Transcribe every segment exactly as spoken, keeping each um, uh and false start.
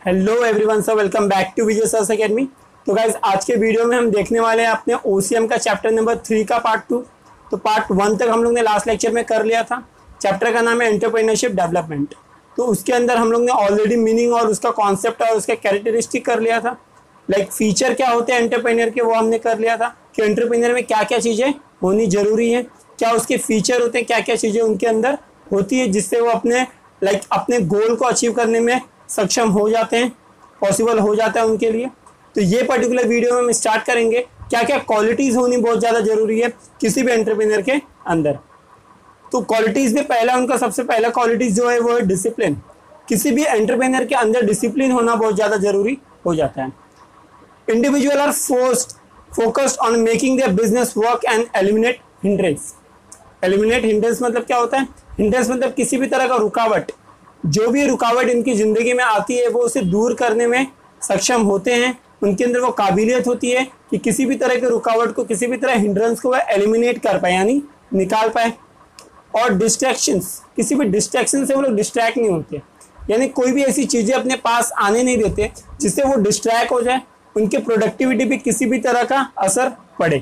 Hello everyone sir, welcome back to Vijay sir's academy. तो guys आज के वीडियो में हम देखने वाले हैं अपने ओसीएम का चैप्टर नंबर थ्री का पार्ट टू। तो पार्ट वन तक हम लोग ने लास्ट लेक्चर में कर लिया था। चैप्टर का नाम है एंटरप्रेन्योरशिप डेवलपमेंट। तो उसके अंदर हम लोग ने ऑलरेडी मीनिंग और उसका कॉन्सेप्ट और उसका कैरेक्टरिस्टिक कर लिया था। लाइक फीचर क्या होते हैं एंटरप्रेन्योर के, वो हमने कर लिया था कि एंटरप्रेन्योर में क्या क्या चीज़ें होनी जरूरी है, क्या उसके फीचर होते हैं, क्या क्या चीज़ें उनके अंदर होती है जिससे वो अपने लाइक अपने गोल को अचीव करने में सक्षम हो जाते हैं, पॉसिबल हो जाता है उनके लिए। तो ये पर्टिकुलर वीडियो में हम स्टार्ट करेंगे क्या क्या क्वालिटीज़ होनी बहुत ज़्यादा ज़रूरी है किसी भी एंटरप्रेन्योर के अंदर। तो क्वालिटीज़ में पहला उनका सबसे पहला क्वालिटीज़ जो है वो है डिसिप्लिन। किसी भी एंटरप्रेन्योर के अंदर डिसिप्लिन होना बहुत ज़्यादा ज़रूरी हो जाता है। Individual are forced focused on making their business work and eliminate hindrance. Eliminate hindrance मतलब क्या होता है? हिंड्रेंस मतलब किसी भी तरह का रुकावट, जो भी रुकावट इनकी ज़िंदगी में आती है वो उसे दूर करने में सक्षम होते हैं। उनके अंदर वो काबिलियत होती है कि किसी भी तरह के रुकावट को, किसी भी तरह हिंड्रेंस को वह एलिमिनेट कर पाए, यानी निकाल पाए। और डिस्ट्रैक्शंस, किसी भी डिस्ट्रैक्शन से वो लोग डिस्ट्रैक्ट नहीं होते, यानी कोई भी ऐसी चीज़ें अपने पास आने नहीं देते जिससे वो डिस्ट्रैक्ट हो जाए, उनके प्रोडक्टिविटी पे किसी भी तरह का असर पड़े।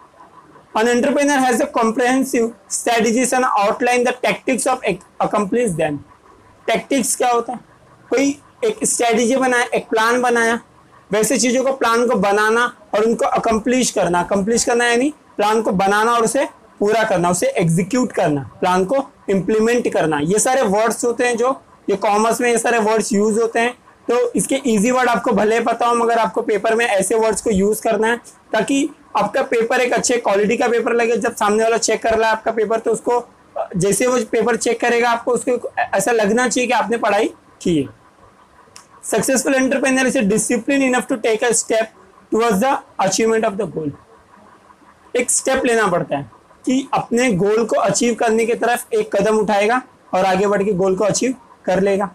An entrepreneur has a comprehensive strategies and outline the tactics of accomplish them. Tactics क्या होता है? कोई एक स्ट्रेटजी बनाया, एक प्लान बनाया, वैसे चीज़ों को प्लान को बनाना और उनको अकम्प्लिश करना। अकम्प्लिश करना यानी प्लान को बनाना और उसे पूरा करना, उसे एग्जीक्यूट करना, प्लान को इम्प्लीमेंट करना। ये सारे वर्ड्स होते हैं जो ये कॉमर्स में ये सारे वर्ड्स यूज होते हैं। तो इसके इजी वर्ड आपको भले पता हो, मगर आपको पेपर में ऐसे वर्ड्स को यूज करना है ताकि आपका पेपर एक अच्छे क्वालिटी का पेपर लगे। जब सामने वाला चेक कर रहा है आपका पेपर, तो उसको जैसे वो पेपर चेक करेगा आपको उसको ऐसा लगना चाहिए कि आपने पढ़ाई की है। Successful entrepreneur is discipline enough to take a step towards the achievement of the goal. एक स्टेप लेना पड़ता है कि अपने गोल को अचीव करने की तरफ एक कदम उठाएगा और आगे बढ़ के गोल को अचीव कर लेगा।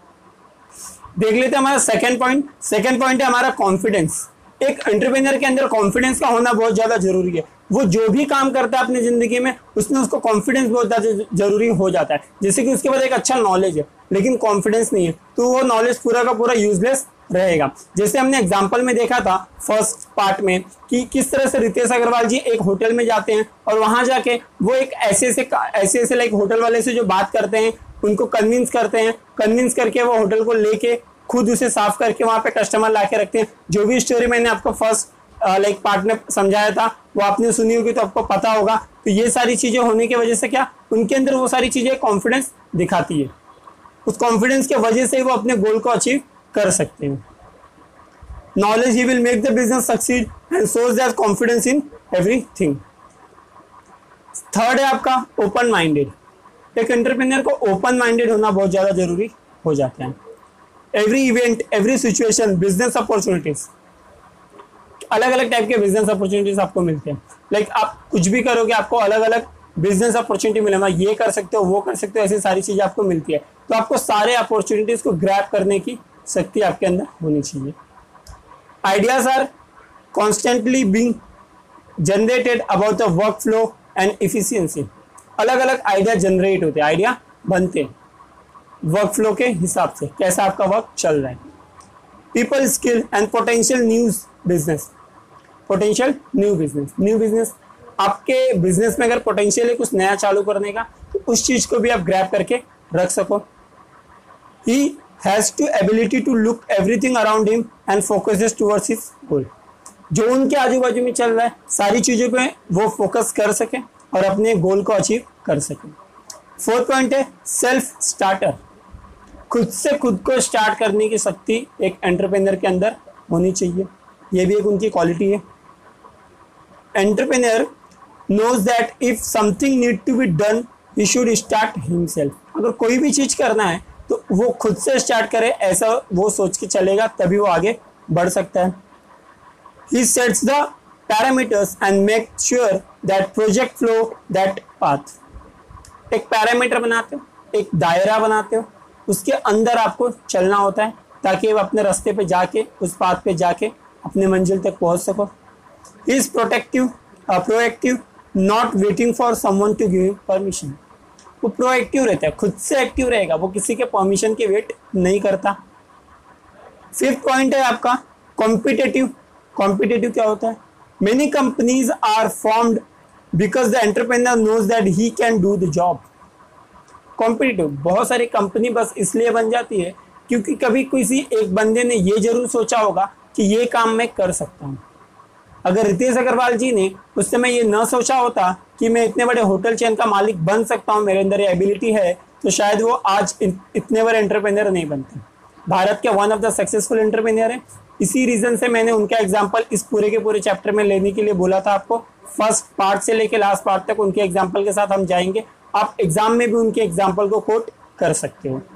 देख लेते हैं हमारा सेकंड पॉइंट। सेकंड पॉइंट है हमारा कॉन्फिडेंस। एक एंटरप्रेन्योर के अंदर कॉन्फिडेंस का होना बहुत ज़्यादा जरूरी है। वो जो भी काम करता है अपनी ज़िंदगी में उसमें उसको कॉन्फिडेंस बहुत ज़्यादा जरूरी हो जाता है। जैसे कि उसके पास एक अच्छा नॉलेज है लेकिन कॉन्फिडेंस नहीं है तो वो नॉलेज पूरा का पूरा यूजलेस रहेगा। जैसे हमने एग्जाम्पल में देखा था फर्स्ट पार्ट में कि किस तरह से रितेश अग्रवाल जी एक होटल में जाते हैं और वहाँ जाके वो एक ऐसे ऐसे ऐसे ऐसे लाइक होटल वाले से जो बात करते हैं उनको कन्विंस करते हैं, कन्विंस करके वो होटल को लेके खुद उसे साफ करके वहाँ पे कस्टमर ला के रखते हैं। जो भी स्टोरी मैंने आपको फर्स्ट लाइक पार्ट में समझाया था वो आपने सुनी होगी तो आपको पता होगा। तो ये सारी चीज़ें होने की वजह से क्या उनके अंदर वो सारी चीज़ें कॉन्फिडेंस दिखाती है। उस कॉन्फिडेंस की वजह से वो अपने गोल को अचीव कर सकते हैं। नॉलेज ही will make the business succeed and shows that confidence in everything. Third है आपका ओपन माइंडेड। एक एंटरप्रेन्योर को ओपन माइंडेड होना बहुत ज़्यादा जरूरी हो जाता है। Every event, every situation, business opportunities, अलग अलग टाइप के बिजनेस अपॉर्चुनिटीज आपको मिलते हैं। लाइक like आप कुछ भी करोगे आपको अलग अलग बिजनेस अपॉर्चुनिटी मिलेगा, ये कर सकते हो, वो कर सकते हो, ऐसी सारी चीज़ें आपको मिलती है। तो आपको सारे अपॉर्चुनिटीज को ग्रैब करने की शक्ति आपके अंदर होनी चाहिए। Ideas are constantly being generated about the work flow and efficiency. अलग अलग आइडिया जनरेट होते हैं, आइडिया बनते हैं वर्क फ्लो के हिसाब से, कैसा आपका वर्क चल रहा है। People skill and potential new business. Potential new business, new business आपके बिजनेस में अगर पोटेंशियल है कुछ नया चालू करने का तो उस चीज़ को भी आप ग्रैब करके रख सको। He has to ability to look everything around him and focuses towards his goal. जो उनके आजू बाजू में चल रहा है सारी चीज़ों पे वो फोकस कर सके और अपने गोल को अचीव कर सके। फोर्थ पॉइंट है सेल्फ स्टार्टर। खुद से खुद को स्टार्ट करने की शक्ति एक एंटरप्रेन्योर के अंदर होनी चाहिए। ये भी एक उनकी क्वालिटी है। Entrepreneur knows that if something need to be done he should start himself. अगर कोई भी चीज़ करना है तो वो खुद से स्टार्ट करे, ऐसा वो सोच के चलेगा तभी वो आगे बढ़ सकता है। He sets the parameters and make sure that project flow that path. एक पैरामीटर बनाते हो, एक दायरा बनाते हो, उसके अंदर आपको चलना होता है ताकि आप अपने रास्ते पे जाके उस पाथ पे जाके अपने मंजिल तक पहुंच सको। He is protective proactive not waiting for someone to give permission. वो प्रोएक्टिव रहता है, खुद से एक्टिव रहेगा, वो किसी के परमिशन की वेट नहीं करता। फिफ्थ पॉइंट है आपका कॉम्पिटेटिव। कॉम्पिटेटिव क्या होता है? Many companies are formed because the entrepreneur knows that he can do the job. Competitive, बहुत सारी कंपनी बस इसलिए बन जाती है क्योंकि कभी किसी एक बंदे ने ये जरूर सोचा होगा कि ये काम मैं कर सकता हूँ। अगर रितेश अग्रवाल जी ने उस समय ये न सोचा होता कि मैं इतने बड़े होटल चेन का मालिक बन सकता हूँ, मेरे अंदर ये एबिलिटी है, तो शायद वो आज इतने बड़े एंटरप्रेन्योर नहीं बनते। भारत के one of the successful entrepreneur है। इसी रीजन से मैंने उनका एग्जाम्पल इस पूरे के पूरे चैप्टर में लेने के लिए बोला था आपको। फर्स्ट पार्ट से लेके लास्ट पार्ट तक उनके एग्जाम्पल के साथ हम जाएंगे। आप एग्जाम में भी उनके एग्जाम्पल को कोट कर सकते हो।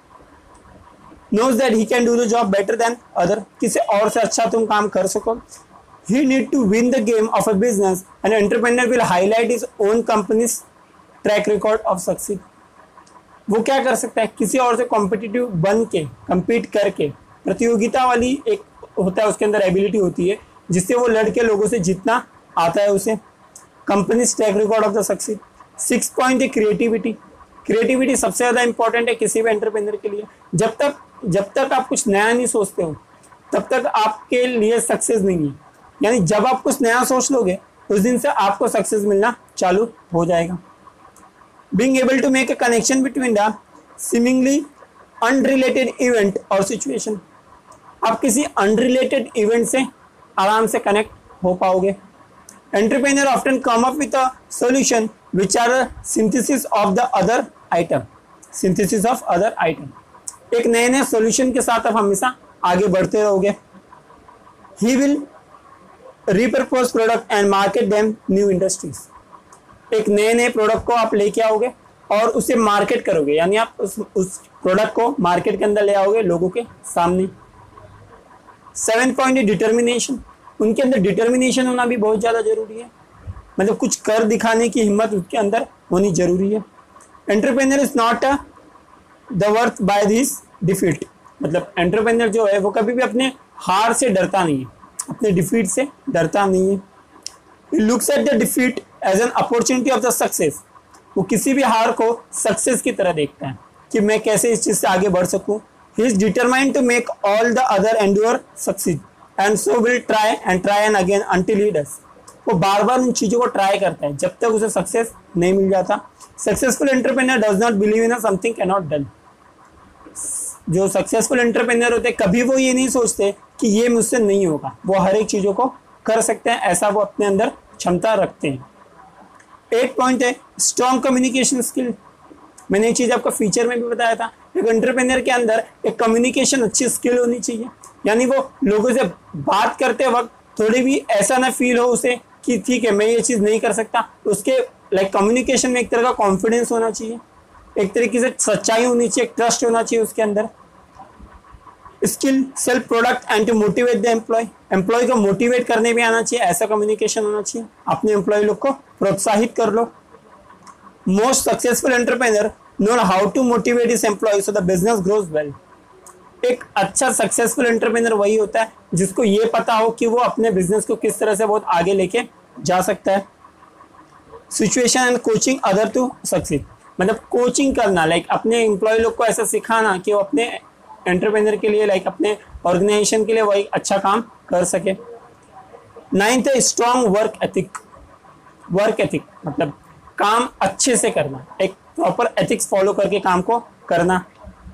knows that he can do the job better than other, किसी और से अच्छा तुम काम कर सको। He need to win the game of a business and entrepreneur will highlight his own company's track record of success। वो क्या कर सकता है? किसी और से कॉम्पिटिटिव बन के, compete करके, प्रतियोगिता वाली एक होता है, उसके अंदर एबिलिटी होती है जिससे वो लड़के लोगों से जितना आता है उसे। Companies track record of the success. Six point है क्रिएटिविटी। क्रिएटिविटी सबसे ज़्यादा इंपॉर्टेंट है किसी भी एंटरप्रेन्योर के लिए। जब तक जब तक आप कुछ नया नहीं सोचते हो तब तक आपके लिए सक्सेस नहीं है। यानी जब आप कुछ नया सोच लोगे उस दिन से आपको सक्सेस मिलना चालू हो जाएगा। Being able to make a connection between the seemingly unrelated event और सिचुएशन। आप किसी अनरिलेटेड इवेंट से आराम से कनेक्ट हो पाओगे। Entrepreneur often come up with a solution which are a synthesis of the other item। synthesis of other item, एक नए नए सॉल्यूशन के साथ आप हमेशा आगे बढ़ते रहोगे। he will repurpose product and market them new industries। एक नए नए प्रोडक्ट को आप लेके आओगे और उसे मार्केट करोगे, यानी आप उस उस प्रोडक्ट को मार्केट के अंदर ले आओगे लोगों के सामने। सेवन पॉइंट है डिटर्मिनेशन। उनके अंदर डिटर्मिनेशन होना भी बहुत ज़्यादा जरूरी है, मतलब कुछ कर दिखाने की हिम्मत उसके अंदर होनी जरूरी है। Entrepreneur is not a the worth by this defeat. मतलब एंटरप्रेन्योर जो है वो कभी भी अपने हार से डरता नहीं है, अपने डिफीट से डरता नहीं है। He looks at the defeat as an opportunity of the success. वो किसी भी हार को सक्सेस की तरह देखता है कि मैं कैसे इस चीज़ से आगे बढ़ सकूँ। He is determined to make all the other endure succeed and so will try and try and again until he does. वो बार बार उन चीज़ों को ट्राई करता है जब तक उसे सक्सेस नहीं मिल जाता। Successful entrepreneur does not believe in a something can not done. जो सक्सेसफुल एंटरप्रेन्योर होते हैं कभी वो ये नहीं सोचते कि ये मुझसे नहीं होगा, वो हर एक चीज़ों को कर सकते हैं, ऐसा वो अपने अंदर क्षमता रखते हैं। एट पॉइंट है स्ट्रॉन्ग कम्युनिकेशन स्किल। मैंने ये चीज़ आपको फीचर में भी बताया था। एक एंटरप्रेन्योर के अंदर एक कम्युनिकेशन अच्छी स्किल होनी चाहिए, यानी वो लोगों से बात करते वक्त थोड़ी भी ऐसा ना फील हो उसे कि ठीक है मैं ये चीज़ नहीं कर सकता। उसके लाइक कम्युनिकेशन में एक तरह का कॉन्फिडेंस होना चाहिए, एक तरीके से सच्चाई होनी चाहिए, एक ट्रस्ट होना चाहिए उसके अंदर। Skill self product and to motivate the employ. Employ को मोटिवेट करने भी आना चाहिए, ऐसा कम्युनिकेशन होना चाहिए। अपने एम्प्लॉय लोग को प्रोत्साहित कर लो। Most successful entrepreneur know how to motivate his employ so the business grows well. एक अच्छा सक्सेसफुल एंटरप्रेन्योर वही होता है जिसको ये पता हो कि वो अपने बिजनेस को किस तरह से बहुत आगे लेके जा सकता है। Situation and coaching other to succeed. मतलब कोचिंग करना, लाइक अपने एम्प्लॉय लोग को ऐसा सिखाना कि वो अपने एंटरप्रेन्योर के लिए, लाइक अपने ऑर्गेनाइजेशन के लिए वही अच्छा काम कर सके। नाइन्थ है strong work ethic. Work ethic मतलब काम अच्छे से करना, एक प्रॉपर एथिक्स फॉलो करके काम को करना।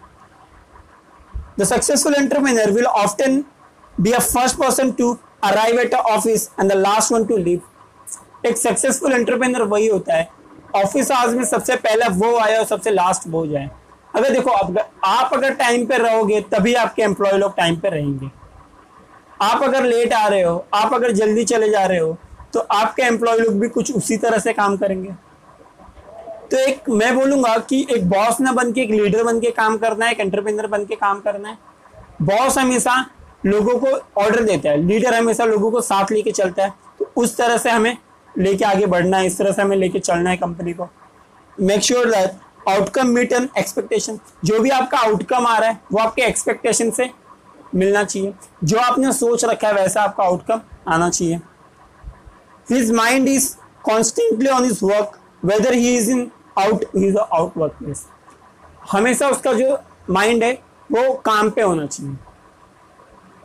The successful entrepreneur will often be a first person to arrive at the office and the last one to leave। एक सक्सेसफुल एंटरप्रेन्योर वही होता है ऑफिस आवर्स में सबसे पहले वो आए और सबसे लास्ट वो जाए। अगर देखो अब आप अगर टाइम पे रहोगे तभी आपके एम्प्लॉय लोग टाइम पे रहेंगे। आप अगर लेट आ रहे हो, आप अगर जल्दी चले जा रहे हो तो आपके एम्प्लॉय लोग भी कुछ उसी तरह से काम करेंगे। तो एक मैं बोलूंगा कि एक बॉस ना बन के एक लीडर बन के काम करना है, एक एंटरप्रेन्योर बन के काम करना है। बॉस हमेशा लोगों को ऑर्डर देता है, लीडर हमेशा लोगों को साथ लेके चलता है। तो उस तरह से हमें लेके आगे बढ़ना है, इस तरह से हमें लेके चलना है कंपनी को। Make sure that outcome meet an expectation. जो भी आपका आउटकम आ रहा है वो आपके एक्सपेक्टेशन से मिलना चाहिए। जो आपने सोच रखा है वैसा आपका आउटकम आना चाहिए। His mind is constantly on his work whether he is in out he is out work place. हमेशा उसका जो माइंड है वो काम पे होना चाहिए।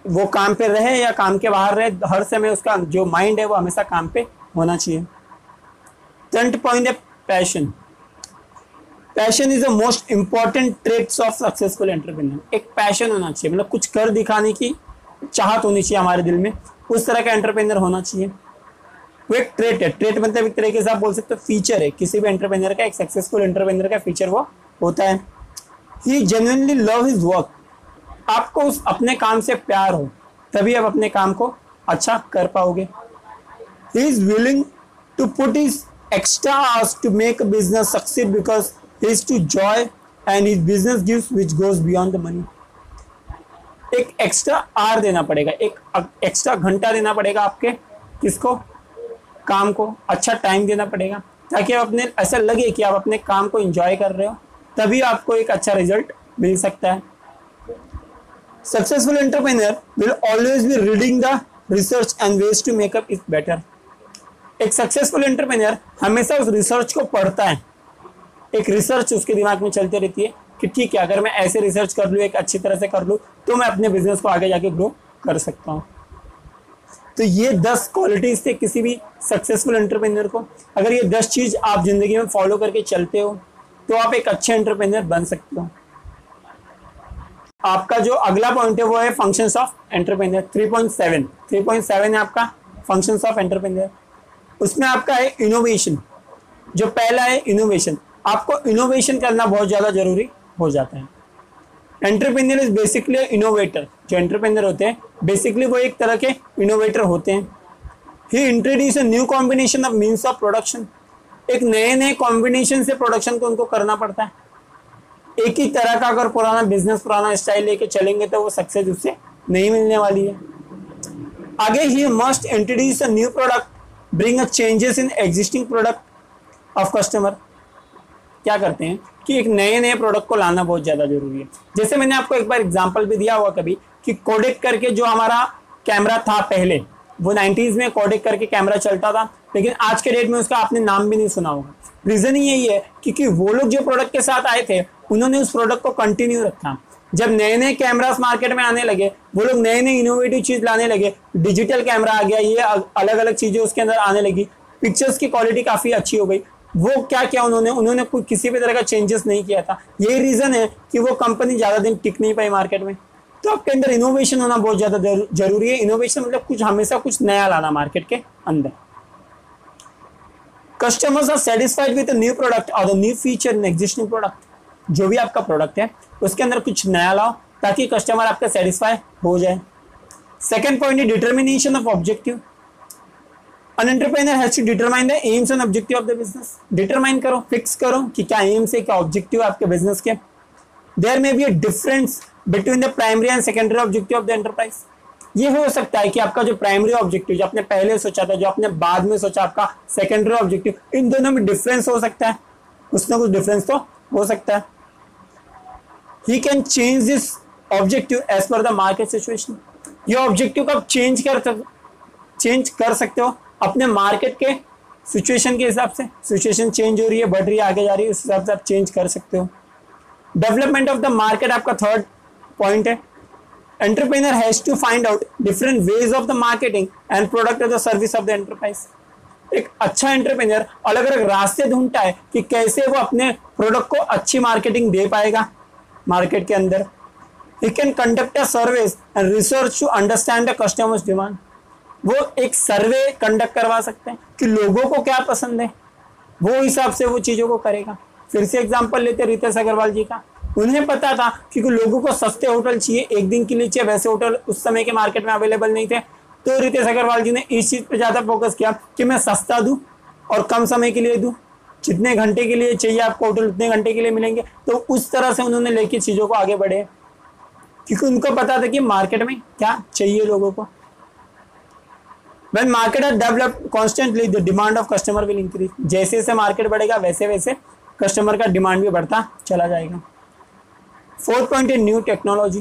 वो काम पे रहे या काम के बाहर रहे, हर समय उसका जो माइंड है वो हमेशा काम पे होना चाहिए। टेंथ पॉइंट है passion. Passion is the most important traits of successful entrepreneur. एक पैशन होना चाहिए, मतलब कुछ कर दिखाने की चाहत होनी चाहिए हमारे दिल में, उस तरह का एंटरप्रेन्योर होना चाहिए। वो एक ट्रेट है। ट्रेट मतलब एक तरीके से आप बोल सकते हो फीचर है किसी भी एंटरप्रेन्योर का, एक सक्सेसफुल एंटरप्रेन्योर का फीचर वो होता है। He genuinely love his work. आपको उस अपने काम से प्यार हो तभी आप अपने काम को अच्छा कर पाओगे। He is willing to put his extra hours to make a business succeed because he is to joy and his business gives which goes beyond the money. एक एक्स्ट्रा आवर देना पड़ेगा, एक एक्स्ट्रा घंटा देना पड़ेगा आपके किसको, काम को, अच्छा टाइम देना पड़ेगा ताकि आप अपने ऐसा लगे कि आप अपने काम को एंजॉय कर रहे हो, तभी आपको एक अच्छा रिजल्ट मिल सकता है। Successful entrepreneur will always be reading the research and ways to make up it better. एक सक्सेसफुल एंटरप्रेन्योर हमेशा उस रिसर्च को पढ़ता है, एक रिसर्च उसके दिमाग में चलती रहती है कि ठीक है अगर मैं ऐसे रिसर्च कर लूँ, एक अच्छी तरह से कर लूँ, तो मैं अपने बिजनेस को आगे जाके ग्रो कर सकता हूँ। तो ये दस क्वालिटीज थे किसी भी सक्सेसफुल एंटरप्रेन्योर को। अगर ये दस चीज आप जिंदगी में फॉलो करके चलते हो तो आप एक अच्छे एंटरप्रेन्योर बन सकते हो। आपका जो अगला पॉइंट है वो है functions of entrepreneur. Three point seven three point seven है आपका फंक्शंस ऑफ एंटरप्रेन्योर। उसमें आपका है इनोवेशन। जो पहला है इनोवेशन, आपको इनोवेशन करना बहुत ज्यादा जरूरी हो जाता है। Entrepreneur is basically innovator. जो एंटरप्रेन्योर होते हैं बेसिकली वो एक तरह के इनोवेटर होते हैं। He introduce a new combination of means of production. एक नए नए कॉम्बिनेशन से प्रोडक्शन को उनको करना पड़ता है। एक ही तरह का अगर पुराना बिजनेस पुराना स्टाइल लेके चलेंगे तो वो सक्सेस उससे नहीं मिलने वाली है। आगे he must introduce a new product, bring a changes in existing product of customer. क्या करते हैं कि एक नए नए प्रोडक्ट को लाना बहुत ज्यादा जरूरी है। जैसे मैंने आपको एक बार एग्जांपल भी दिया हुआ कभी कि कोडेक करके जो हमारा कैमरा था पहले, वो नाइंटीज़ में कोडेक करके कैमरा चलता था, लेकिन आज के डेट में उसका आपने नाम भी नहीं सुना होगा। रीजन ही यही है क्योंकि वो लोग जो प्रोडक्ट के साथ आए थे उन्होंने उस प्रोडक्ट को कंटिन्यू रखा। जब नए नए कैमरास मार्केट में आने लगे, वो लोग नए नए इनोवेटिव चीज लाने लगे, डिजिटल कैमरा आ गया, ये अलग अलग चीजें उसके अंदर आने लगी, पिक्चर्स की क्वालिटी काफी अच्छी हो गई। वो क्या क्या उन्होंने उन्होंने कोई किसी भी तरह का चेंजेस नहीं किया था। यही रीजन है कि वो कंपनी ज्यादा दिन टिक नहीं पाई मार्केट में। तो आपके अंदर इनोवेशन होना बहुत ज्यादा जरूरी है। इनोवेशन मतलब कुछ हमेशा कुछ नया लाना मार्केट के अंदर। Customers are satisfied with new product और the new feature in existing product. जो भी आपका प्रोडक्ट है उसके अंदर कुछ नया लाओ ताकि कस्टमर आपका सेटिस्फाई हो जाए। सेकेंड पॉइंट है determination of objective. An entrepreneur has to determine the aims and objective of the business. Determine करो, फिक्स करो कि क्या एम्स है, क्या ऑब्जेक्टिव है आपके बिजनेस के। There may be a difference between the primary and secondary objective of the enterprise. ये हो सकता है कि आपका जो प्राइमरी ऑब्जेक्टिव जो आपने पहले सोचा था, जो आपने बाद में सोचा, आपका सेकेंडरी ऑब्जेक्टिव, इन दोनों में डिफरेंस हो सकता है। कुछ ना कुछ डिफरेंस तो हो सकता है। He can change this objective as per the market situation. ये ऑब्जेक्टिव को आप चेंज कर चेंज कर सकते हो अपने मार्केट के सिचुएशन के हिसाब से। सिचुएशन चेंज हो रही है, बढ़ रही है, आगे जा रही है, उस हिसाब से आप चेंज कर सकते हो। डेवलपमेंट ऑफ द मार्केट आपका थर्ड पॉइंट है। Entrepreneur has to find out different ways of the marketing and product of the service of the enterprise. एक अच्छा एंटरप्रेन्योर अलग अलग रास्ते ढूंढता है कि कैसे वो अपने प्रोडक्ट को अच्छी मार्केटिंग दे पाएगा मार्केट के अंदर। He can conduct a service and research to understand the customers demand. वो एक सर्वे कंडक्ट करवा सकते हैं कि लोगों को क्या पसंद है, वो हिसाब से वो चीज़ों को करेगा। फिर से एग्जांपल लेते रितेश अग्रवाल जी का। उन्हें पता था क्योंकि लोगों को सस्ते होटल चाहिए, एक दिन के लिए चाहिए, वैसे होटल उस समय के मार्केट में अवेलेबल नहीं थे। तो रितेश अग्रवाल जी ने इस चीज़ पे ज़्यादा फोकस किया कि मैं सस्ता दूँ और कम समय के लिए दूँ। जितने घंटे के लिए चाहिए आपको होटल उतने घंटे के लिए मिलेंगे। तो उस तरह से उन्होंने लेके चीज़ों को आगे बढ़े क्योंकि उनको पता था कि मार्केट में क्या चाहिए लोगों को। When market are developed constantly, the demand of customer will increase. जैसे जैसे मार्केट बढ़ेगा वैसे वैसे कस्टमर का डिमांड भी बढ़ता चला जाएगा। फोर्थ पॉइंट है new technology.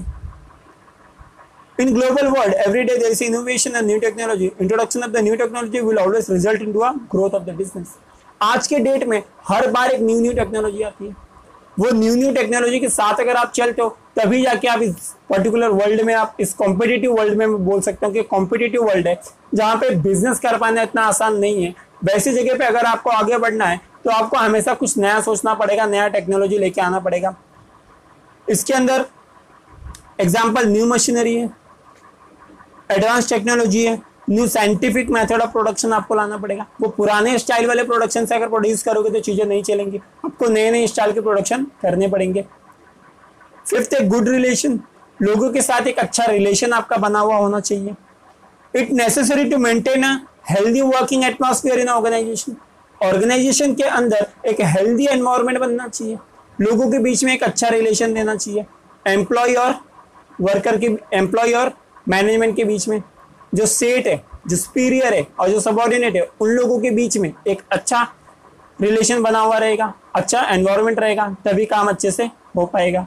In global world every day there is innovation and new technology. Introduction of the new technology will always result into a growth of the business. आज के date में हर बार एक new new technology आती है। वो new new technology के साथ अगर आप चलते हो तभी जाके आप इस पर्टिकुलर वर्ल्ड में, आप इस कॉम्पिटिटिव वर्ल्ड में मैं बोल सकता हूँ कि कॉम्पिटिटिव वर्ल्ड है जहाँ पे बिजनेस कर पाना इतना आसान नहीं है। वैसी जगह पे अगर आपको आगे बढ़ना है तो आपको हमेशा कुछ नया सोचना पड़ेगा, नया टेक्नोलॉजी लेके आना पड़ेगा। इसके अंदर एग्जाम्पल न्यू मशीनरी है, एडवांस टेक्नोलॉजी है, new scientific method of production आपको लाना पड़ेगा। वो पुराने स्टाइल वाले प्रोडक्शन से अगर प्रोड्यूस करोगे तो चीज़ें नहीं चलेंगी, आपको नए नए स्टाइल के प्रोडक्शन करने पड़ेंगे। फिफ्थ है गुड रिलेशन, लोगों के साथ एक अच्छा रिलेशन आपका बना हुआ होना चाहिए। It necessary to maintain a healthy working atmosphere in organisation, organisation के अंदर एक हेल्दी एनवायरनमेंट बनना चाहिए, लोगों के बीच में एक अच्छा रिलेशन देना चाहिए, एम्प्लॉय और वर्कर के, एम्प्लॉय और मैनेजमेंट के बीच में, जो सेट है, जो सुपीरियर है और जो सबऑर्डिनेट है, उन लोगों के बीच में एक अच्छा रिलेशन बना हुआ रहेगा, अच्छा एनवायरनमेंट रहेगा, तभी काम अच्छे से हो पाएगा।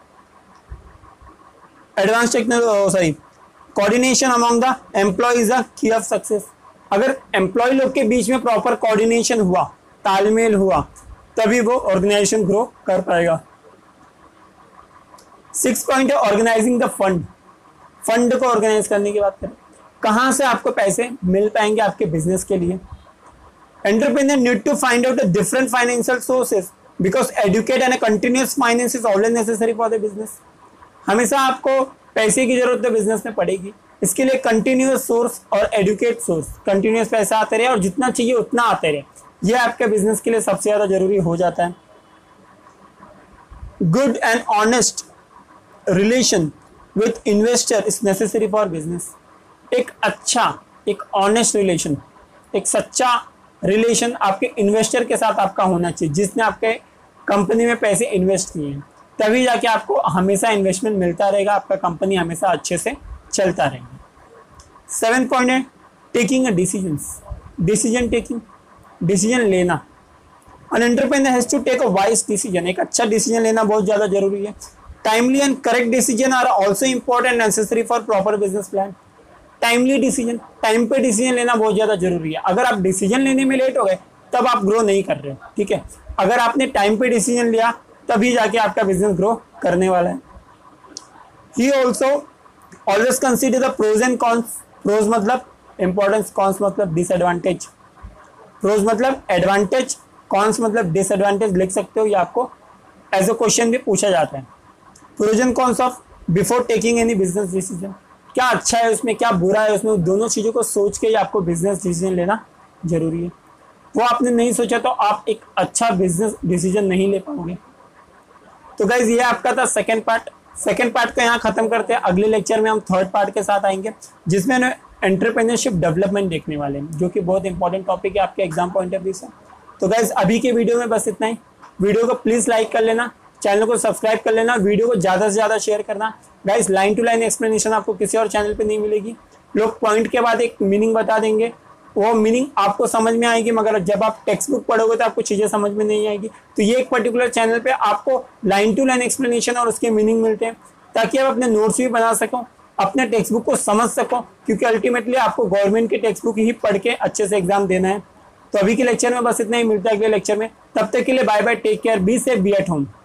Advance technology sorry coordination among the employ is the key of success, अगर एम्प्लॉय लोग के बीच में प्रॉपर कोऑर्डिनेशन हुआ, तालमेल हुआ, तभी वो ऑर्गेनाइजेशन ग्रो कर पाएगा। सिक्स पॉइंट है ऑर्गेनाइजिंग द फंड, फंड को ऑर्गेनाइज करने की बात करें, कहां से आपको पैसे मिल पाएंगे आपके बिजनेस के लिए। Entrepreneur need to find out different financial sources because adequate and continuous finance is always necessary for the business, हमेशा आपको पैसे की जरूरत तो बिजनेस में पड़ेगी, इसके लिए कंटिन्यूअस सोर्स और एडुकेट सोर्स, कंटिन्यूअस पैसा आते रहे और जितना चाहिए उतना आते रहे, ये आपके बिजनेस के लिए सबसे ज्यादा जरूरी हो जाता है। Good and honest relation with investor is necessary for business, एक अच्छा, एक ऑनेस्ट रिलेशन, एक सच्चा रिलेशन आपके इन्वेस्टर के साथ आपका होना चाहिए, जिसने आपके कंपनी में पैसे इन्वेस्ट किए हैं, तभी जाके आपको हमेशा इन्वेस्टमेंट मिलता रहेगा, आपका कंपनी हमेशा अच्छे से चलता रहेगा। सेवन पॉइंट है taking a decisions, decision taking, decision लेना। An entrepreneur has to take a wise decision, एक अच्छा डिसीजन लेना बहुत ज़्यादा जरूरी है। Timely and correct decision are also important necessary for proper business plan. Timely decision, time पे डिसीजन लेना बहुत ज़्यादा जरूरी है, अगर आप डिसीजन लेने में लेट हो गए तब आप ग्रो नहीं कर रहे हो, ठीक है। अगर आपने टाइम पे डिसीजन लिया तभी जाके आपका बिजनेस ग्रो करने वाला है। He also always consider the pros and cons, pros मतलब इंपॉर्टेंस, कॉन्स मतलब डिसएडवांटेज, प्रोज मतलब एडवांटेज, कॉन्स मतलब डिसएडवांटेज लिख सकते हो, या आपको एज अ क्वेश्चन भी पूछा जाता है। Pros and cons of before taking any business decision, क्या अच्छा है उसमें, क्या बुरा है उसमें, दोनों चीज़ों को सोच के ही आपको बिजनेस डिसीजन लेना जरूरी है। वो आपने नहीं सोचा तो आप एक अच्छा बिजनेस डिसीजन नहीं ले पाओगे। तो गाइज ये आपका था सेकंड पार्ट, सेकंड पार्ट को यहाँ खत्म करते हैं। अगले लेक्चर में हम थर्ड पार्ट के साथ आएंगे जिसमें हम एंटरप्रेन्योरशिप डेवलपमेंट देखने वाले हैं, जो कि बहुत इंपॉर्टेंट टॉपिक है आपके एग्जाम पॉइंट ऑफ व्यू से। तो गाइज अभी के वीडियो में बस इतना ही, वीडियो को प्लीज़ लाइक कर लेना, चैनल को सब्सक्राइब कर लेना, वीडियो को ज़्यादा से ज़्यादा शेयर करना। Guys line to line explanation आपको किसी और चैनल पे नहीं मिलेगी, लोग पॉइंट के बाद एक मीनिंग बता देंगे, वो मीनिंग आपको समझ में आएगी, मगर जब आप टेक्स्ट बुक पढ़ोगे तो आपको चीज़ें समझ में नहीं आएगी। तो ये एक पर्टिकुलर चैनल पे आपको लाइन टू लाइन एक्सप्लेनेशन और उसके मीनिंग मिलते हैं, ताकि आप अपने नोट्स भी बना सको, अपने टेक्स्ट बुक को समझ सको, क्योंकि अल्टीमेटली आपको गवर्नमेंट के टेक्स्ट बुक ही पढ़ के अच्छे से एग्जाम देना है। तो अभी के लेक्चर में बस इतना ही, मिलता है अगले लेक्चर में, तब तक के लिए bye bye, take care, be safe, be at home.